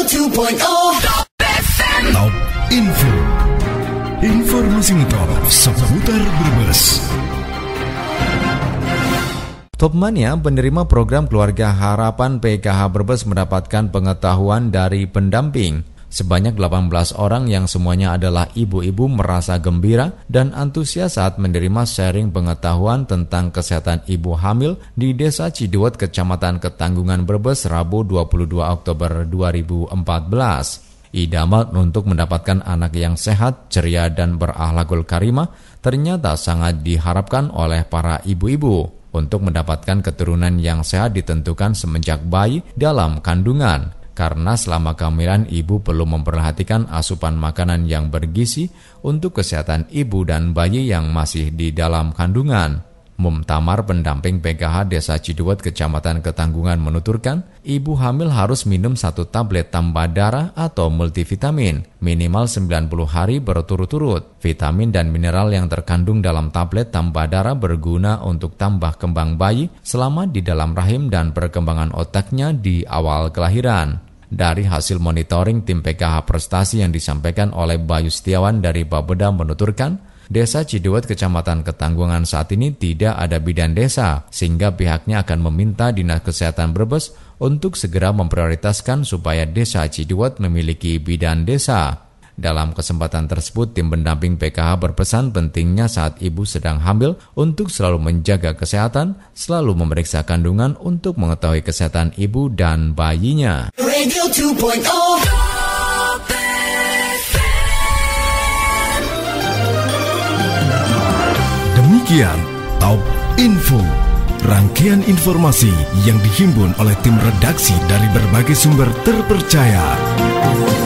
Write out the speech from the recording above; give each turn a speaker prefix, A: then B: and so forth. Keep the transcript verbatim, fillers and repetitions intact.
A: dua titik nol
B: Top Info. Informasi top seputar Brebes.
C: Topmania, penerima program Keluarga Harapan P K H Brebes mendapatkan pengetahuan dari pendamping. Sebanyak delapan belas orang yang semuanya adalah ibu-ibu merasa gembira dan antusias saat menerima sharing pengetahuan tentang kesehatan ibu hamil di Desa Ciduet, Kecamatan Ketanggungan, Brebes, Rabu dua puluh dua Oktober dua ribu empat belas. Idaman untuk mendapatkan anak yang sehat, ceria, dan berakhlakul karimah ternyata sangat diharapkan oleh para ibu-ibu. Untuk mendapatkan keturunan yang sehat ditentukan semenjak bayi dalam kandungan. Karena selama kehamilan ibu perlu memperhatikan asupan makanan yang bergizi untuk kesehatan ibu dan bayi yang masih di dalam kandungan. Mumtamar, pendamping P K H Desa Ciduet, Kecamatan Ketanggungan, menuturkan, ibu hamil harus minum satu tablet tambah darah atau multivitamin, minimal sembilan puluh hari berturut-turut. Vitamin dan mineral yang terkandung dalam tablet tambah darah berguna untuk tambah kembang bayi selama di dalam rahim dan perkembangan otaknya di awal kelahiran. Dari hasil monitoring tim P K H Prestasi yang disampaikan oleh Bayu Setiawan dari Bapeda menuturkan, Desa Ciduet, Kecamatan Ketanggungan saat ini tidak ada bidan desa, sehingga pihaknya akan meminta Dinas Kesehatan Brebes untuk segera memprioritaskan supaya Desa Ciduet memiliki bidan desa. Dalam kesempatan tersebut, tim pendamping P K H berpesan pentingnya saat ibu sedang hamil untuk selalu menjaga kesehatan, selalu memeriksa kandungan untuk mengetahui kesehatan ibu dan bayinya.
A: Radio dua titik nol
B: Demikian Top Info, rangkaian informasi yang dihimpun oleh tim redaksi dari berbagai sumber terpercaya.